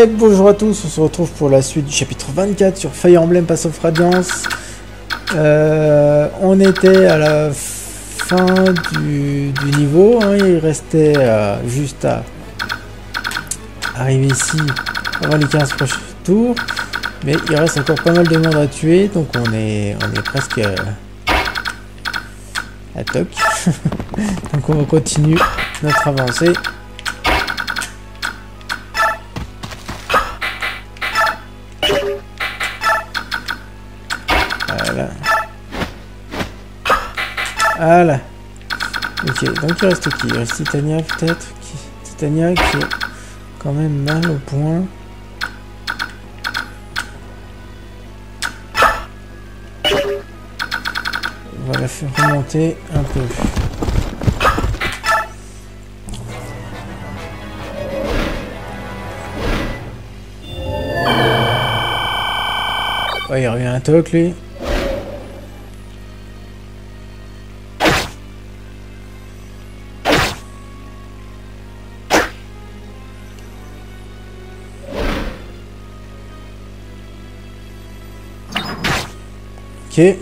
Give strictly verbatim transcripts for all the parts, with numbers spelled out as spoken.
Et bonjour à tous, on se retrouve pour la suite du chapitre vingt-quatre sur Fire Emblem Path of Radiance. Euh, on était à la fin du, du niveau, hein, il restait euh, juste à arriver ici avant les quinze prochains tours. Mais il reste encore pas mal de monde à tuer, donc on est, on est presque euh, à toc. Donc on va continuer notre avancée. Voilà. Voilà. Ok, donc il reste qui? Il reste Titania peut-être qui... Titania qui est quand même mal au point. On va la faire remonter un peu. Oh, il revient un toc lui. Ok.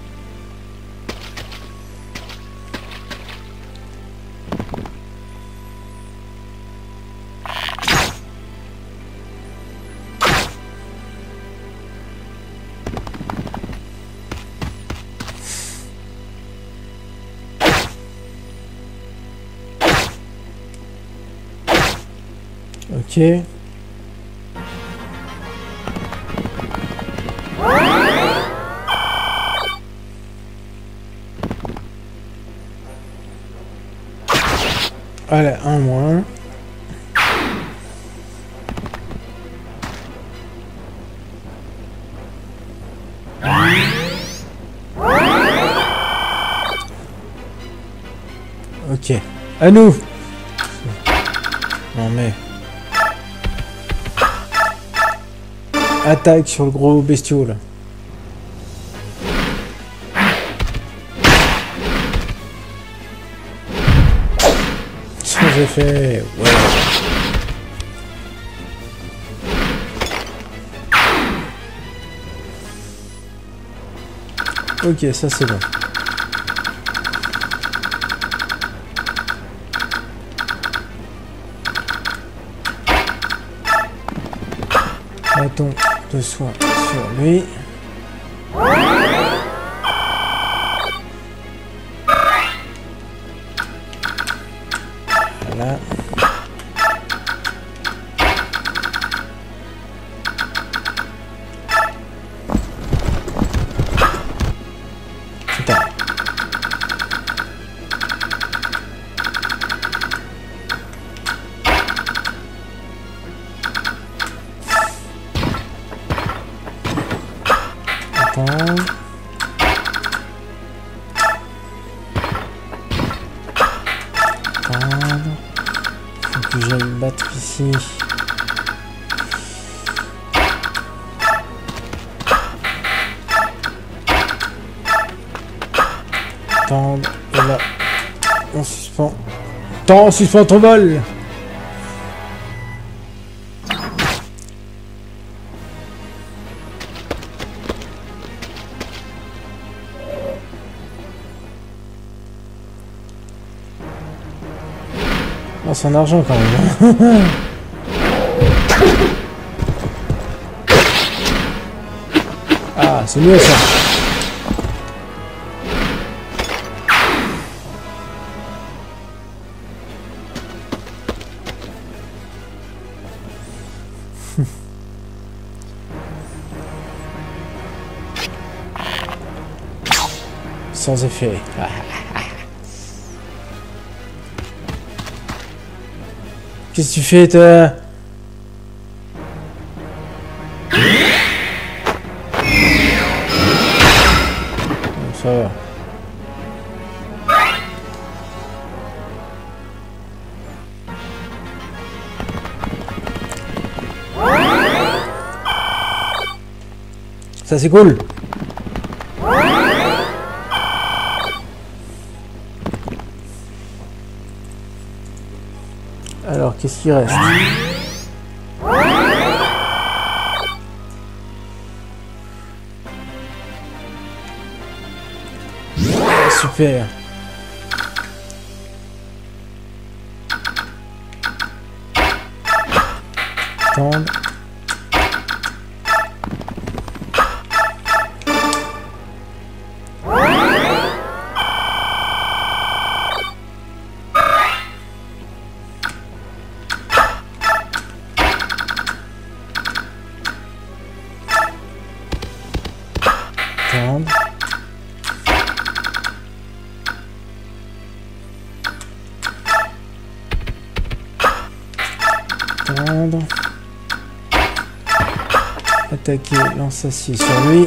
Ok. Voilà, un moins. Ok. À nous. Non mais... Attaque sur le gros bestiau là. Sans effet, ouais. Ok, ça c'est bon. Bâton de soin sur lui. Voilà. Putain. Attends. Attends. Faut que j'aille me battre ici. Attendre. Et là, on suspend. Attends, on suspend ton vol. Oh, c'est en argent quand même. Ah, c'est mieux ça. Sans effet. Qu'est-ce que tu fais, toi? Ça va. Ça c'est cool. Alors, qu'est-ce qu'il reste? super. Attendre. Attendre. Attendre. Attaquer lance-acier sur lui.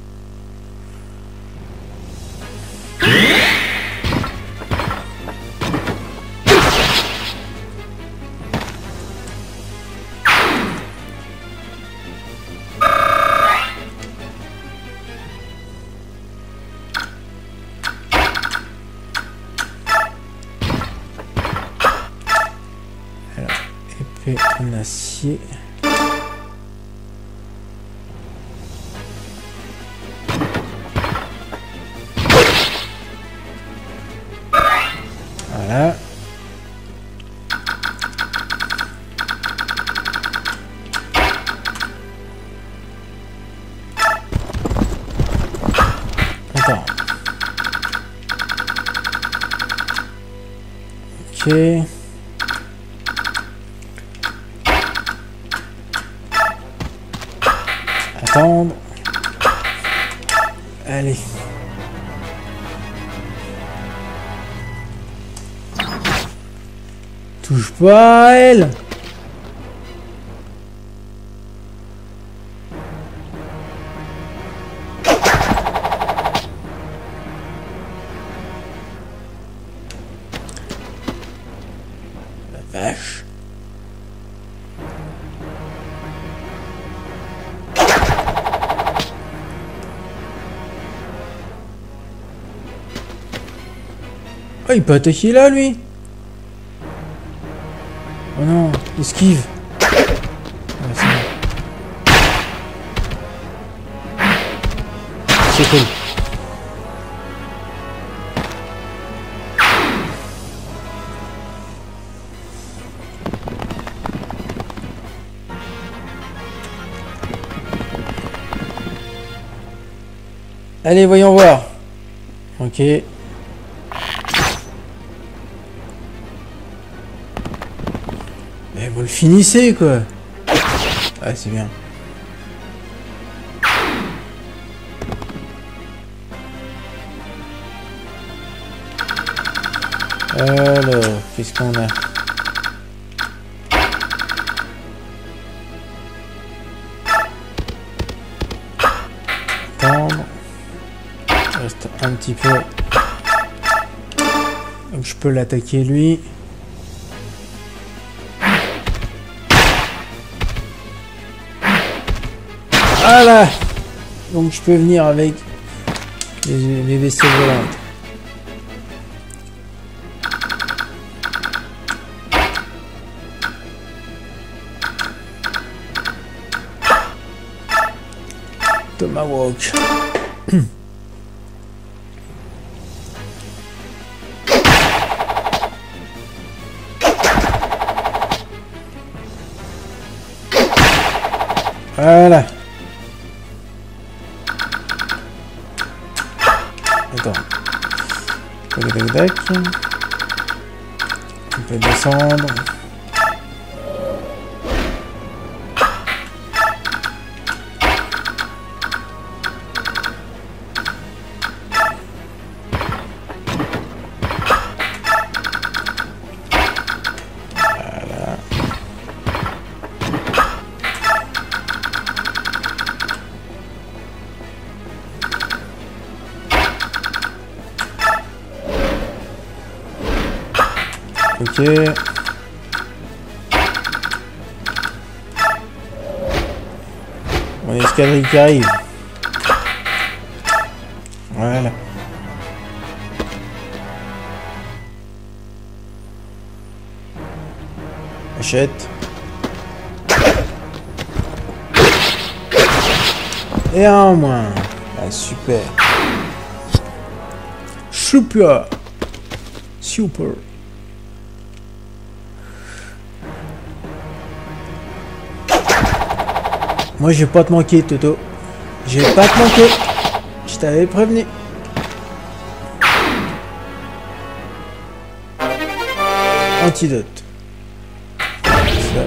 Alors, épée en acier. Voilà. Attends. Ok. Attendre. Allez. Touche pas à elle. La vache. Oh, il peut attaquer là, lui. Oh non, esquive. Ah, c'est bon. C'est cool. Allez, voyons voir. Ok. Mais vous le finissez, quoi. Ah, c'est bien. Alors, qu'est-ce qu'on a? Attendre. Il reste un petit peu. Donc je peux l'attaquer lui. Voilà. Donc je peux venir avec les, les vaisseaux volants. Tomahawk. Voilà. Attends. Tac, tac, tac. On peut descendre. Ok. Mon escadrille qui arrive. Voilà. Achète. Et un en moins. Ah, super. Super. Super. Moi, je vais pas te manquer, Toto. Je vais pas te manquer. Je t'avais prévenu. Antidote. Ça.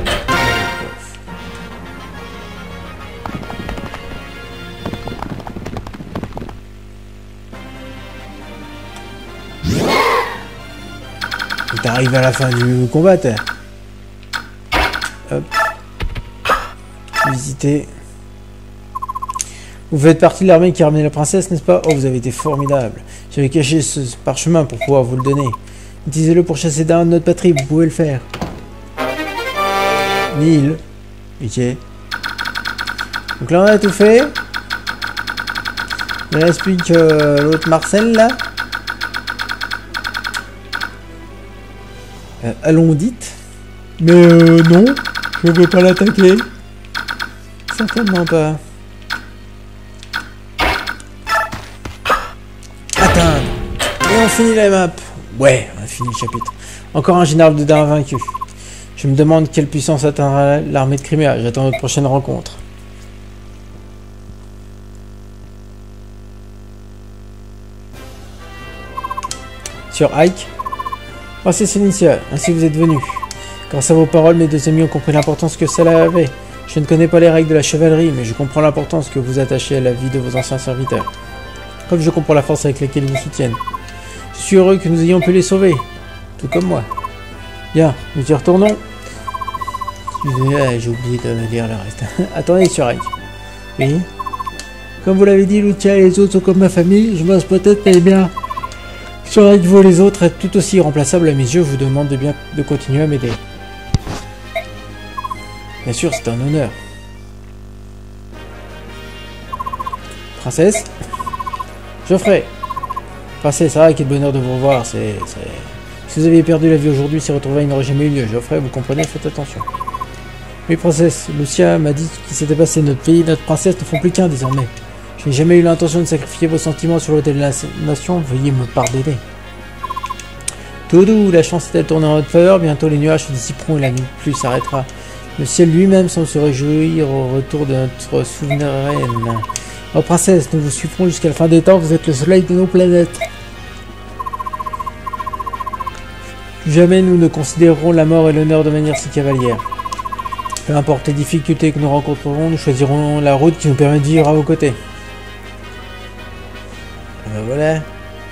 T'arrives à la fin du combat, t'es. Hop. Visiter. Vous faites partie de l'armée qui a ramené la princesse, n'est-ce pas? Oh, vous avez été formidable. J'avais caché ce parchemin pour pouvoir vous le donner. Utilisez-le pour chasser d'un de notre patrie, vous pouvez le faire. Nil. Ok. Donc là, on a tout fait. Il ne reste plus que l'autre Marcel, là. Euh, allons dites. Mais euh, non, je ne veux pas l'attaquer. Certainement pas. Atteindre. Et on finit la map. Ouais, on a fini le chapitre. Encore un général de Dain vaincu. Je me demande quelle puissance atteindra l'armée de Crimea. J'attends notre prochaine rencontre. Sur Ike. Princesse Initia, ainsi vous êtes venu. Grâce à vos paroles, mes deux amis ont compris l'importance que cela avait. Je ne connais pas les règles de la chevalerie, mais je comprends l'importance que vous attachez à la vie de vos anciens serviteurs. Comme je comprends la force avec laquelle ils vous soutiennent. Je suis heureux que nous ayons pu les sauver. Tout comme moi. Bien, nous y retournons. J'ai oublié de lire le reste. Attendez, sur Ike. Oui. Comme vous l'avez dit, Lucia et les autres sont comme ma famille. Je m'ose peut-être, mais bien. Sur Ike, vous les autres êtes tout aussi irremplaçables à mes yeux. Je vous demande de bien de continuer à m'aider. Bien sûr, c'est un honneur. Princesse. Geoffrey. Princesse, ah, quel bonheur de vous revoir. C'est, c'est... Si vous aviez perdu la vie aujourd'hui, ces retrouvailles n'auraient jamais eu lieu. Geoffrey, vous comprenez, faites attention. Oui, princesse, Lucia m'a dit ce qui s'était passé. Notre pays et notre princesse ne font plus qu'un désormais. Je n'ai jamais eu l'intention de sacrifier vos sentiments sur l'autel de la nation. Veuillez me pardonner. Tout doux, la chance est-elle tournée en notre faveur. Bientôt les nuages se dissiperont et la nuit plus s'arrêtera. Le ciel lui-même semble se réjouir au retour de notre souveraine. Oh princesse, nous vous suivrons jusqu'à la fin des temps. Vous êtes le soleil de nos planètes. Plus jamais nous ne considérerons la mort et l'honneur de manière si cavalière. Peu importe les difficultés que nous rencontrerons, nous choisirons la route qui nous permet de vivre à vos côtés. Et ben voilà.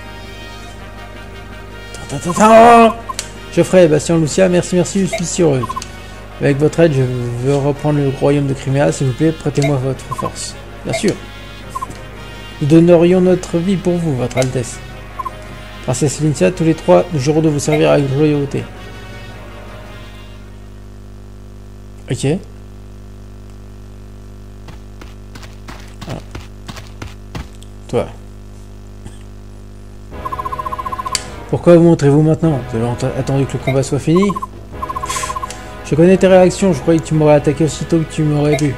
Geoffrey, Bastien, Lucia, merci, merci, je suis si heureux. Avec votre aide, je veux reprendre le royaume de Crimea, s'il vous plaît, prêtez-moi votre force. Bien sûr. Nous donnerions notre vie pour vous, votre Altesse. Princesse Initia, tous les trois, nous jurons de vous servir avec loyauté. Ok. Ah. Toi. Pourquoi vous montrez-vous maintenant? Vous avez attendu que le combat soit fini? Je connais tes réactions, je croyais que tu m'aurais attaqué aussitôt que tu m'aurais vu.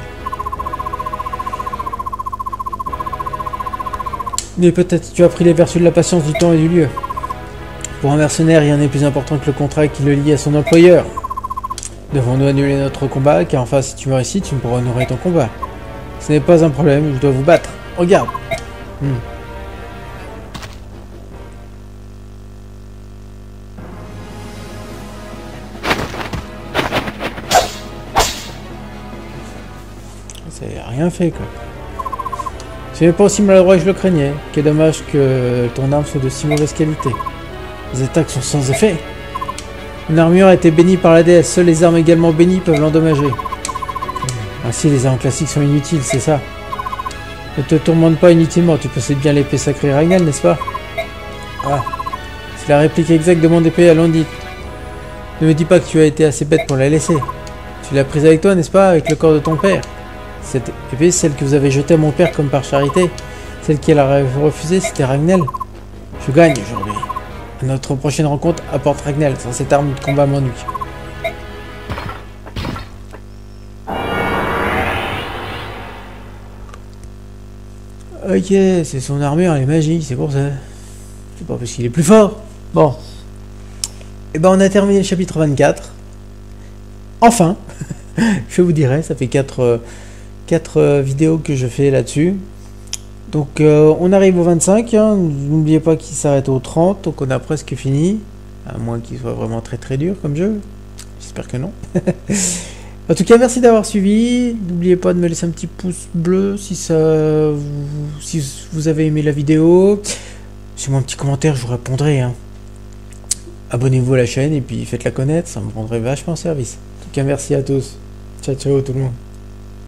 Mais peut-être tu as pris les vertus de la patience du temps et du lieu. Pour un mercenaire, rien n'est plus important que le contrat qui le lie à son employeur. Devons-nous annuler notre combat? Car enfin, si tu me récites, tu ne pourras honorer ton combat. Ce n'est pas un problème, je dois vous battre. Regarde. Hmm. C'est rien fait, quoi. C'est pas aussi maladroit que je le craignais. Quel dommage que ton arme soit de si mauvaise qualité. Les attaques sont sans effet. Une armure a été bénie par la déesse. Seules les armes également bénies peuvent l'endommager. Ainsi, les armes classiques sont inutiles, c'est ça. Ne te tourmente pas inutilement. Tu possèdes bien l'épée sacrée Ragnall, n'est-ce pas? Ah. C'est la réplique exacte de mon épée à Londit. Ne me dis pas que tu as été assez bête pour la laisser. Tu l'as prise avec toi, n'est-ce pas? Avec le corps de ton père. Cette épée, celle que vous avez jetée à mon père comme par charité, celle qu'elle a refusée, c'était Ragnall. Je gagne aujourd'hui. À notre prochaine rencontre, apporte Ragnall. Sans cette arme de combat m'ennuie. Ok, c'est son armure, elle est magique, c'est pour ça. C'est pas parce qu'il est plus fort. Bon. Et ben on a terminé le chapitre vingt-quatre. Enfin. Je vous dirai, ça fait quatre vidéos que je fais là-dessus. Donc euh, on arrive au vingt-cinq, hein. N'oubliez pas qu'il s'arrête au trente, donc on a presque fini. À moins qu'il soit vraiment très très dur comme jeu. J'espère que non. En tout cas, merci d'avoir suivi. N'oubliez pas de me laisser un petit pouce bleu si, ça, si vous avez aimé la vidéo. Laissez-moi un petit commentaire, je vous répondrai. Hein. Abonnez-vous à la chaîne et puis faites-la connaître, ça me rendrait vachement service. En tout cas, merci à tous. Ciao, ciao tout le monde.